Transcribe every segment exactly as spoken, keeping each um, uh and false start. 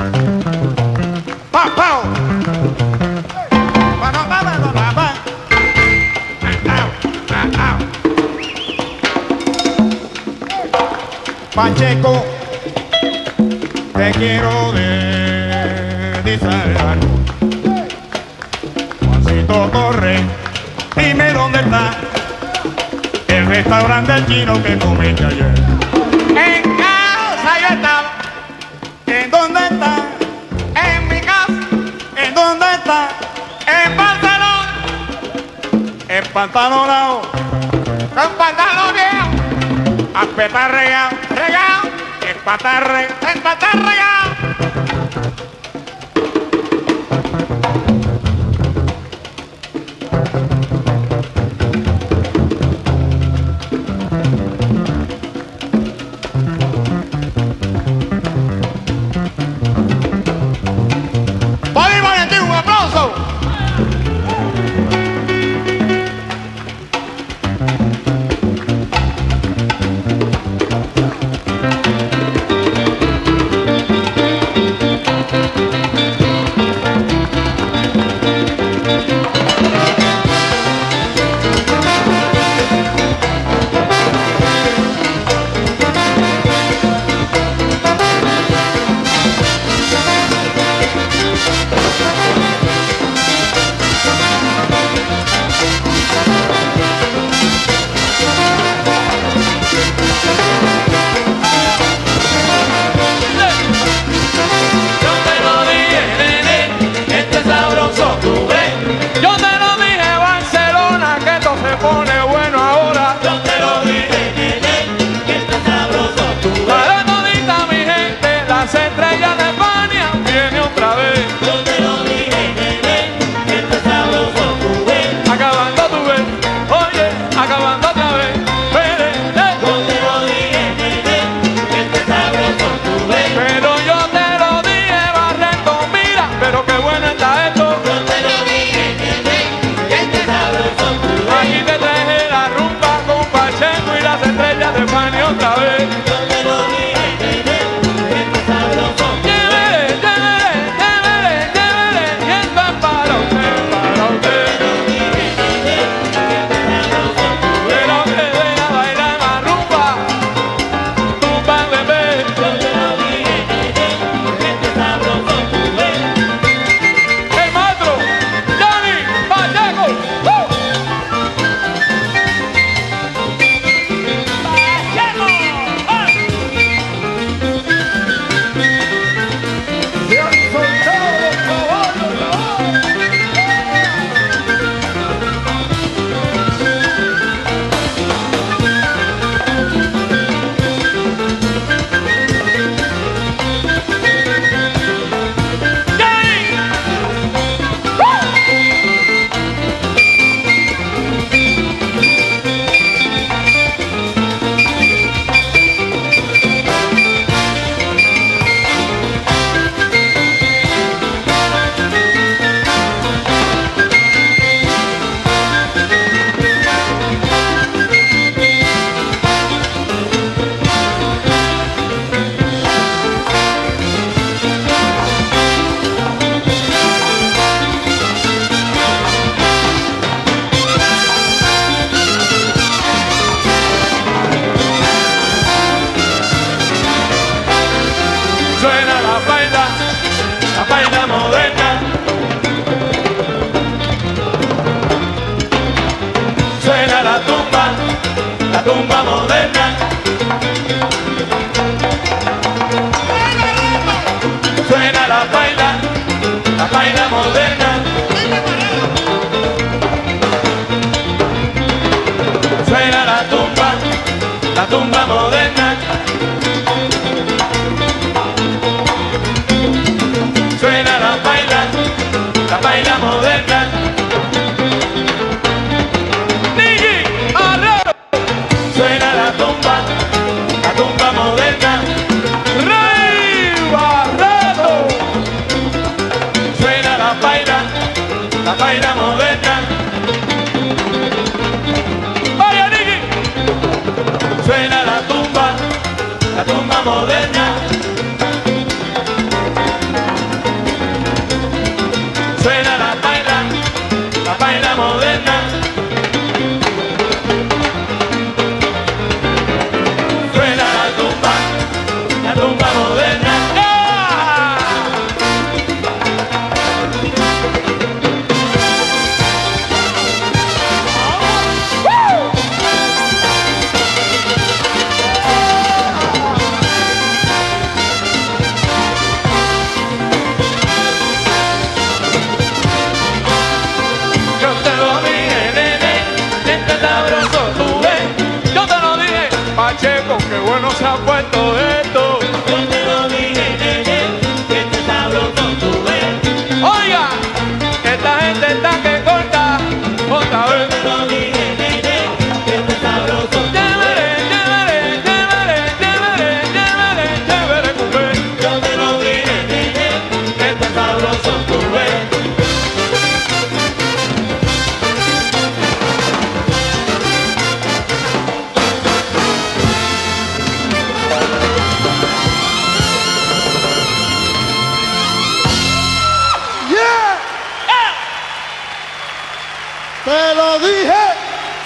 ¡Pau, pau! Pa, pa, pa, pa, pa, pa. Ah, ah, ah. Pacheco, te quiero desafiar. Juancito corre, dime dónde está el restaurante del chino que comiste ayer. En casa yo estaba. ¿En dónde está? En mi casa. ¿En dónde está? En pantalón. En pantalonado. Con pantalón viejo. Apetarregado, regado. Empatarre, empatarregado. Suena la tumba, la tumba moderna.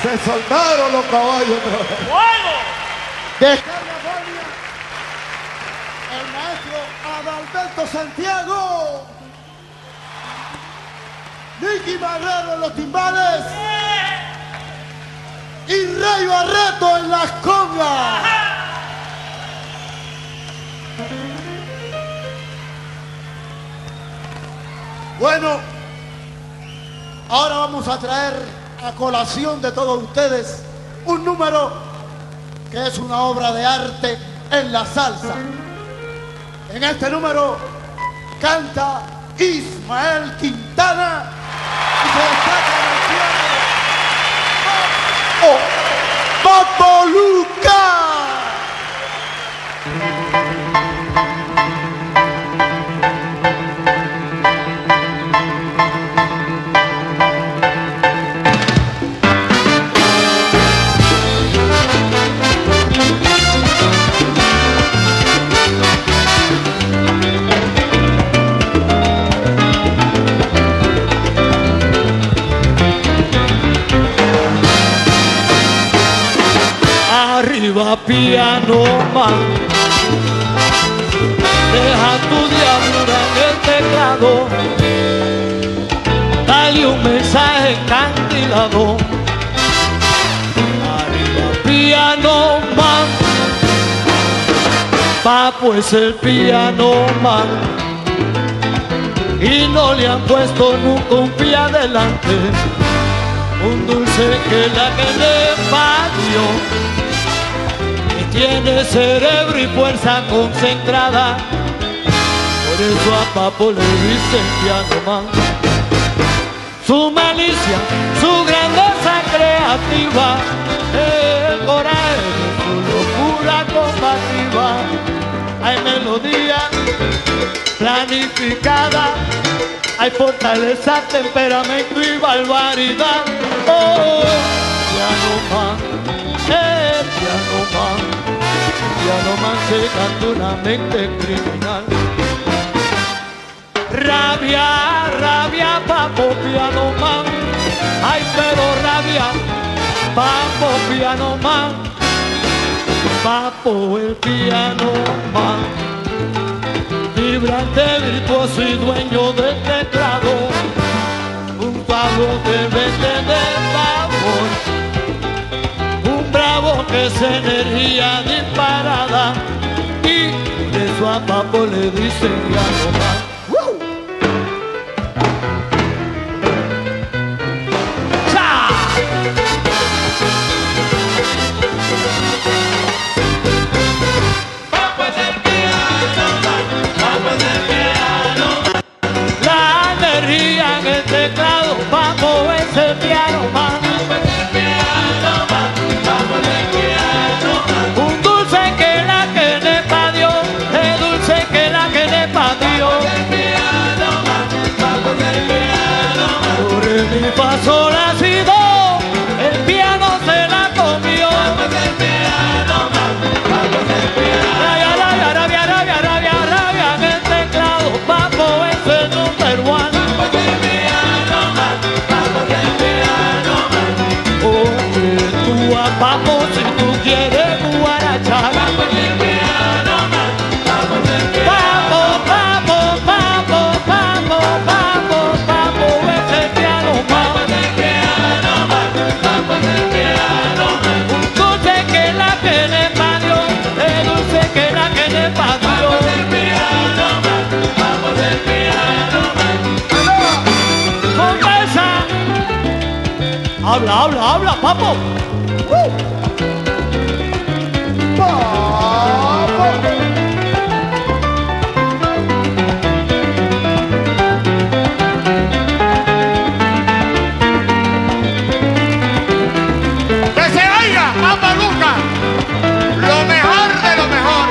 Se soltaron los caballos otra vez. ¡Fuego! Descarga Fania, el maestro Adalberto Santiago, Nicky Marrero en los timbales y Rey Barreto en las congas. Bueno, ahora vamos a traer a colación de todos ustedes un número que es una obra de arte en la salsa. En este número canta Ismael Quintana y se destaca en el piano Papo Luca. Arriba piano man, deja tu diablura en el teclado, dale un mensaje encandilado. Arriba piano man, Papo es el piano man, y no le han puesto nunca un pie adelante, un dulce que la que le parió. Tiene cerebro y fuerza concentrada, por eso a Papo le dicen piano man. Su malicia, su grandeza creativa, el coraje de su locura combativa. Hay melodía planificada, hay fortaleza, temperamento y barbaridad. Oh, piano man, eh, piano man. Piano man se canta una mente criminal. Rabia, rabia, Papo, piano man. Ay, pero rabia, Papo, piano man. Papo, el piano man. Vibrante, virtuoso y dueño del teclado. Un pavo que vende del favor. Que es energía disparada, y de eso a Papo le dicen piano man. Papo es el piano man, Papo es el piano man. La energía en el teclado, Papo es el piano man. Un dulce que la que le pa' Dios, el dulce que la que le pa' Dios. Por el mi fa sol la si do, el piano se la comió. Rabia, rabia, rabia, rabia, rabia, rabia en el teclado, Papo es el number one. Oye tú a Papo si tú quieres guarachar. Papo, Papo, Papo, Papo, Papo, Papo es el piano man. Un dulce que la que le parió, el dulce que la que le parió. Conversa. Habla, habla, habla, Papo. Uh. ¡Que se oiga, Papo Luca! ¡Lo mejor de lo mejor!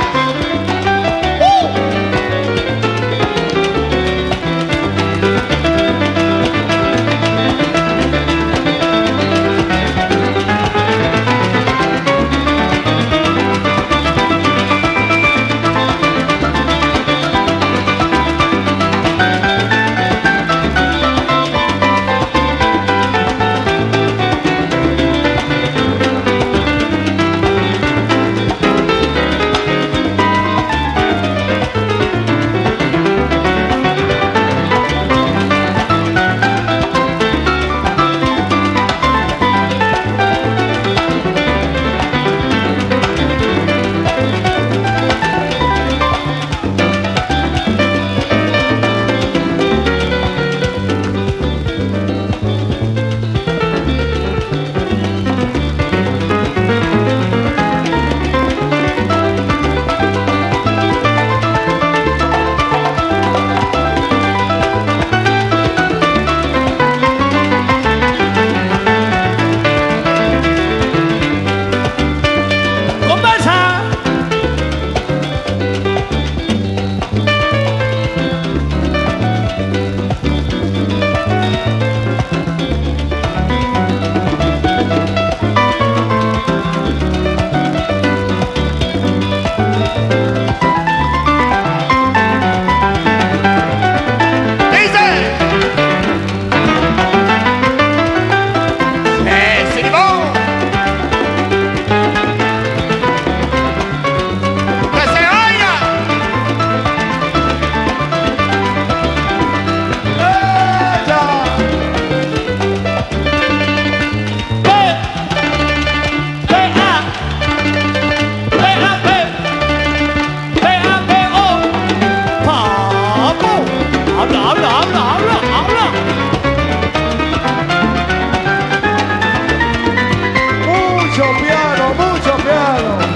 vamos. Habla, habla, habla, habla, habla. Mucho piano, mucho piano.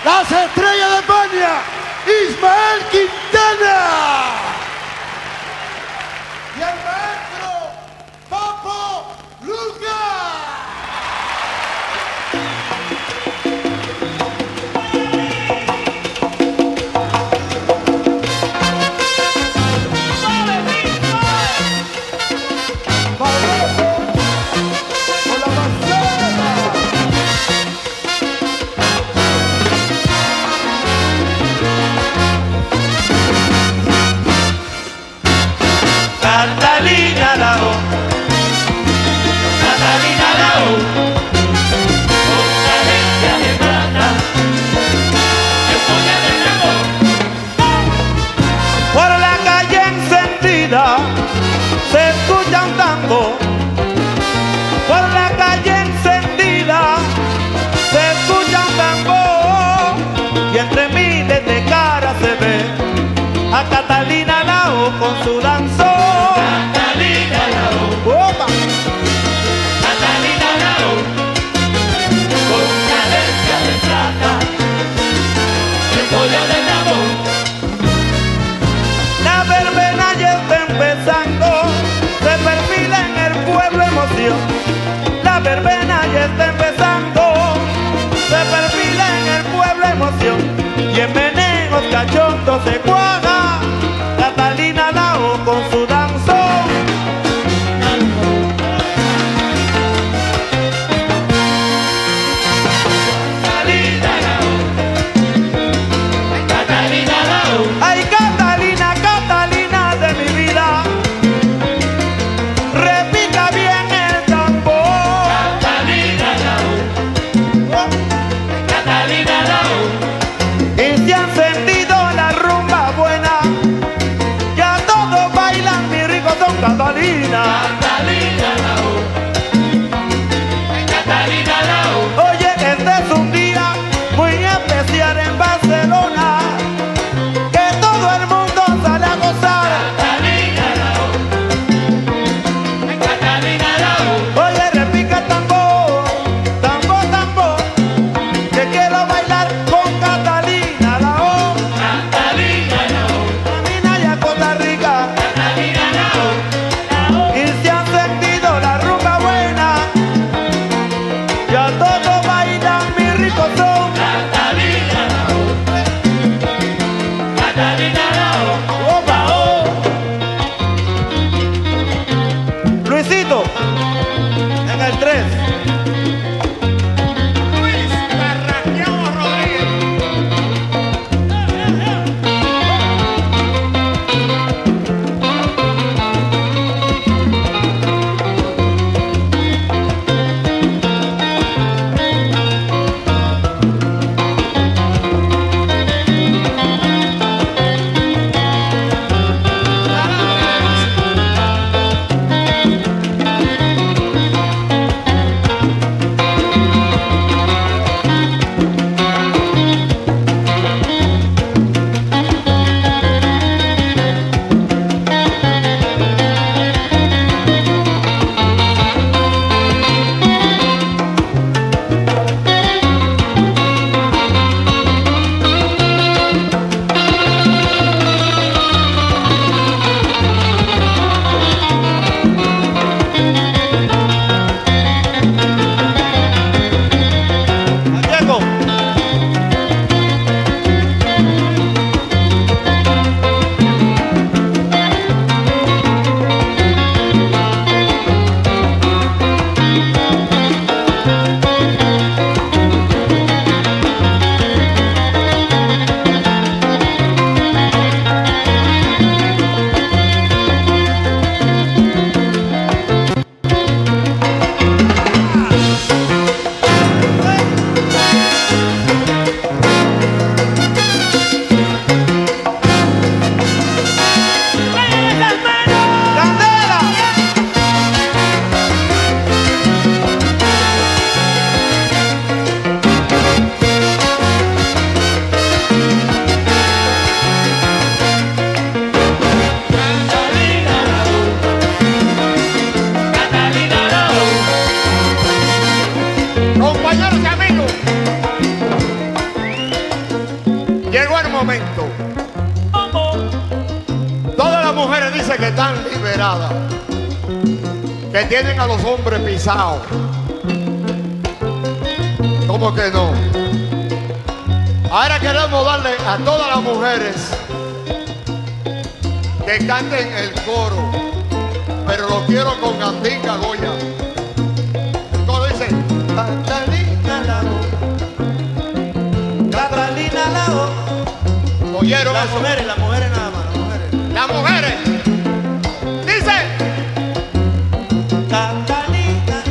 las estrellas de España, Ismael Quintana. Y el maestro Papo Luca. Catalina Lao, Catalina Lao, con cadencia de plata, euforia del amor. Por la calle encendida se escucha un tango. Por la calle encendida se escucha un tambor. Y entre miles de caras se ve a Catalina Lao con su danzón. Catalina Lao, opa. Catalina Lao, con cadencia de plata, euforia del amor. La verbena ya está empezando, se perfila en el pueblo emoción. La verbena ya está empezando, se perfila en el pueblo emoción. Y en menegos cachondos se cuaja Catalina Lao con su danzón. Catalina Lao, Catalina Lao. Ay, Catalina, Catalina de mi vida, repica bien el tambor. Catalina Lao, Catalina Lao. Y se ha encendido la rumba momento, todas las mujeres dicen que están liberadas, que tienen a los hombres pisados. ¿Cómo que no? Ahora queremos darle a todas las mujeres que canten el coro, pero lo quiero con Gandinga Goya. El coro dice: Catalina Lao, Catalina Lao. ¿Oyeron Las eso? mujeres, las mujeres nada más, las mujeres. Las mujeres. Dice: Catalina.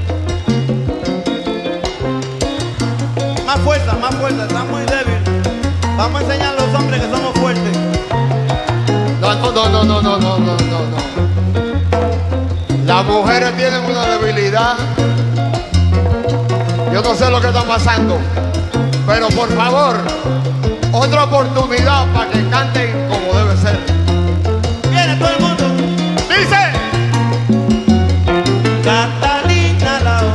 Más fuerza, más fuerza, está muy débil. Vamos a enseñar a los hombres que somos fuertes. No, no, no, no, no, no, no, no, no. Las mujeres tienen una debilidad. Yo no sé lo que está pasando, pero por favor, otra oportunidad para que canten como debe ser. Viene todo el mundo. Dice: Catalina Lao.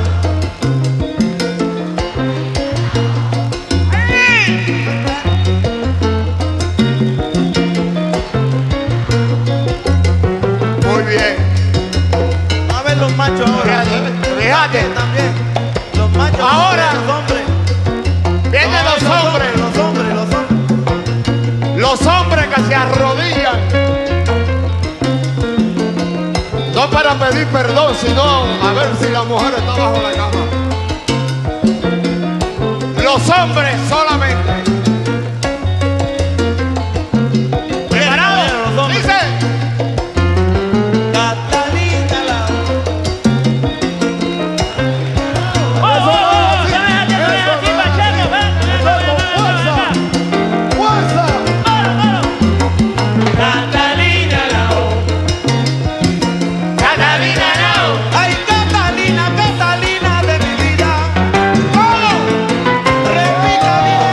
muy bien. A ver los machos ahora. Fíjate, También. Los machos. Ahora. Los hombres. vienen los hombres, Los hombres, los hombres. los hombres que se arrodillan, no para pedir perdón, sino a ver si la mujer está bajo la cama. Los hombres solamente. ¿Preparados? Los hombres. Dice: Catalina Lao. ¡Fuerza! Catalina Lao. Catalina Lao. Ay, Catalina, Catalina de mi vida. ¡Oh! Repita bien.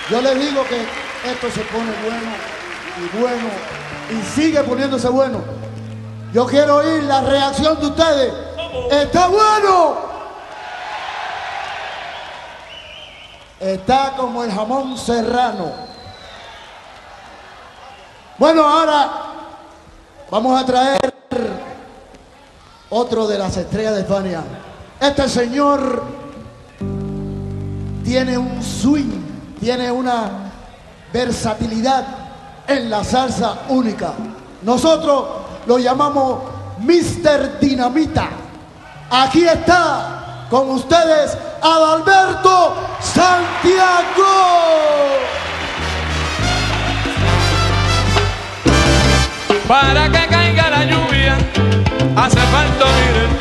Yo les digo que esto se pone bueno y bueno y sigue poniéndose bueno. Yo quiero oír la reacción de ustedes. ¡Está bueno! Está como el jamón serrano. Bueno, ahora vamos a traer otro de las estrellas de Fania. Este señor tiene un swing, tiene una versatilidad en la salsa única. Nosotros lo llamamos mister Dinamita. Aquí está con ustedes Adalberto Santiago. Para que caiga la lluvia hace falta oír el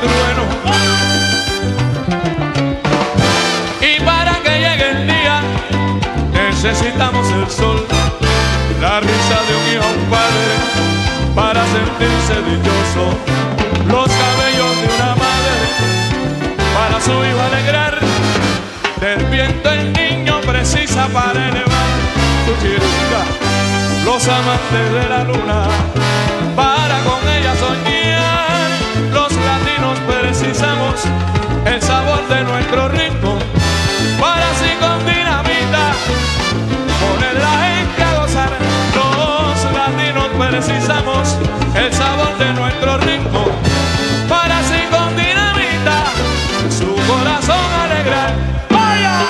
trueno, y para que llegue el día necesitamos el sol, la risa de un hijo, un padre, para sentirse dichoso, los cabellos de una madre para su hijo alegrar, del viento el niño precisa para elevar su chiringa, los amantes de la luna para con ella soñar, los latinos precisamos el sabor de nuestro ritmo, para así con dinamita poner la gente a gozar. Los latinos precisamos el sabor de nuestro ritmo, para así con dinamita su corazón alegrar. ¡Vaya!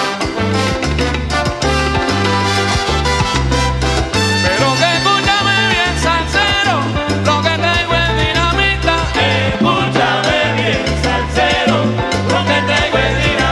Pero que escúchame bien, salsero, lo que traigo es dinamita. Escúchame bien, salsero, lo que traigo es dinamita.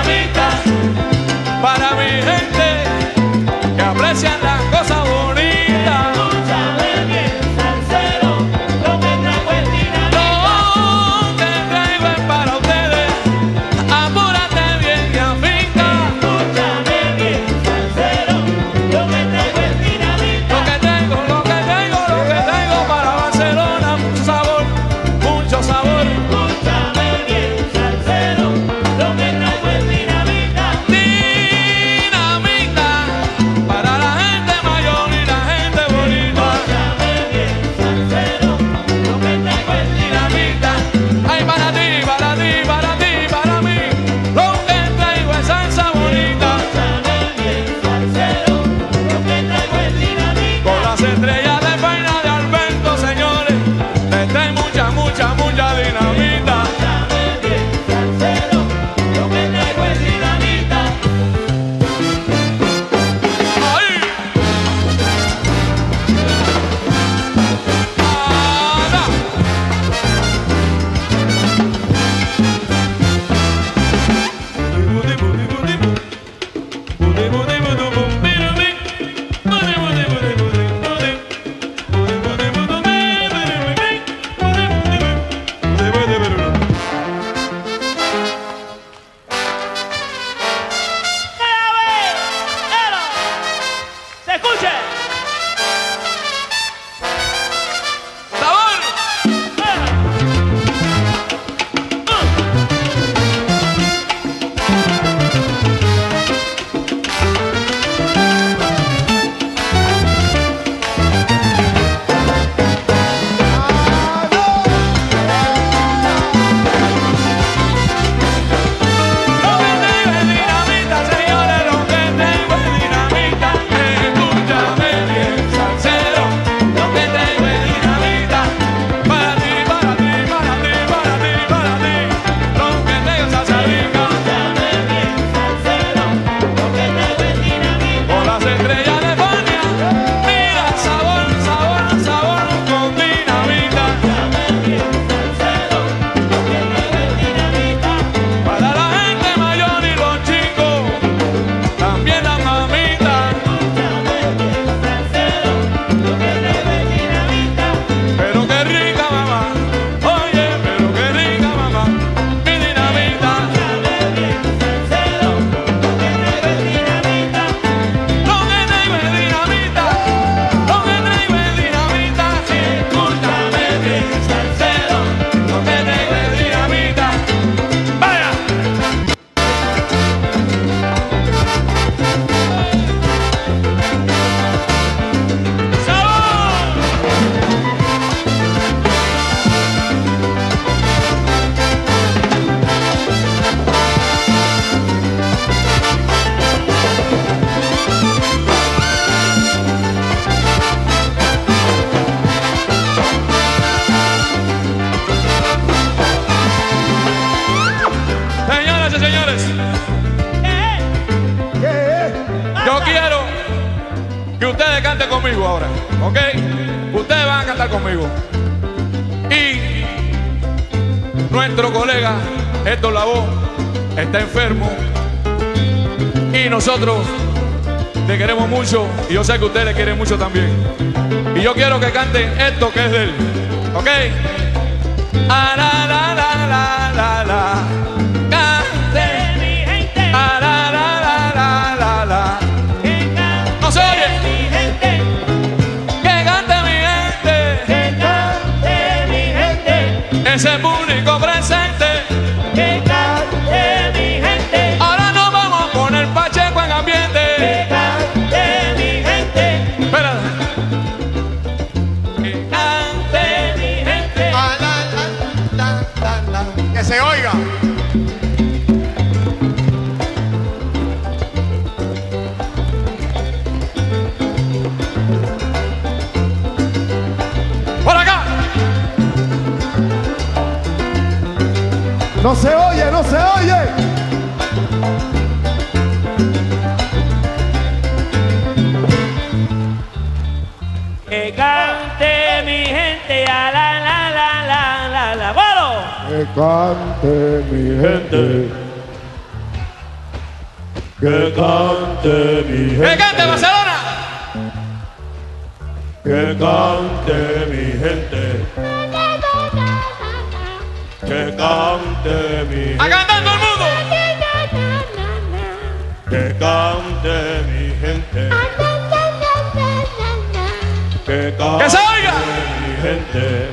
Yo quiero que ustedes canten conmigo ahora, ¿ok? Ustedes van a cantar conmigo. Y nuestro colega Héctor Lavoe está enfermo y nosotros te queremos mucho y yo sé que ustedes le quieren mucho también. Y yo quiero que canten esto que es de él, ¿ok? Ah, la, la, la, la, la, la. Cante mi gente. Ah, la, la, la, la, la, la. Que cante no se oye. Mi gente. Que cante mi gente. Que cante mi gente. Ese público presente. Que cante mi gente. Ahora nos vamos a poner Pacheco en ambiente. Que cante mi gente. Espera. Que cante mi gente. Ah, la, la, la, la, la. Que se oiga. Por acá. No se oye, no se oye. Que cante mi gente, a la la la la la la. ¡Bueno! Que cante mi gente. Que cante mi Que gente. cante Barcelona. Que cante mi gente. Que cante mi A cantar todo el mundo. Que cante mi gente. Que cante Que se oiga. mi gente.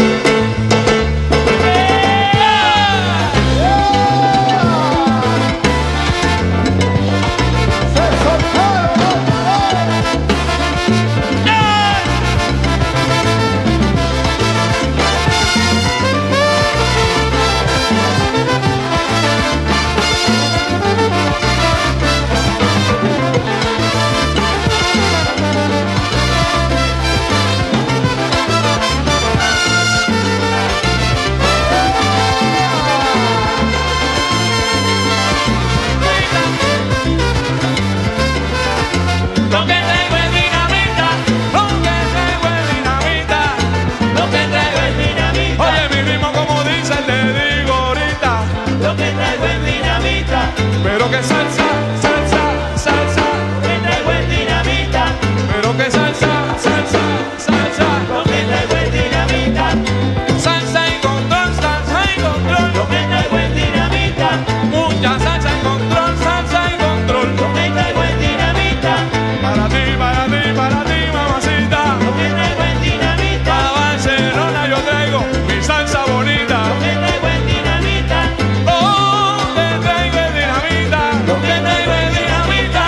Lo que traigo es dinamita, lo que traigo es dinamita, lo que traigo es dinamita. Oye, mi ritmo como dice, te digo ahorita, lo que traigo es dinamita. Pero que salsa, salsa, salsa, lo que traigo es dinamita. Pero que salsa, salsa, salsa, lo que traigo es dinamita. Salsa y control, salsa y control, lo que traigo es dinamita. Mucha salsa y control, salsa y control, lo que traigo es dinamita. Para ti, para ti, para ti, mamacita. Lo que traigo es dinamita. A Barcelona yo traigo mi salsa bonita. Lo que traigo es dinamita. Oh, lo que traigo es dinamita. Lo que traigo es dinamita.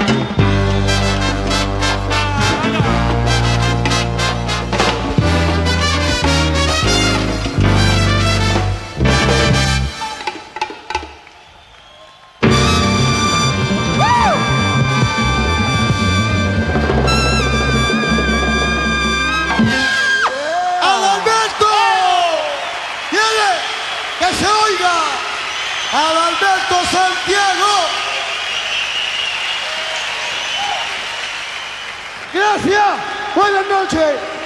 ¡Adalberto! ¡Quiere que se oiga! ¡Adalberto Santiago! Gracias. Buenas noches.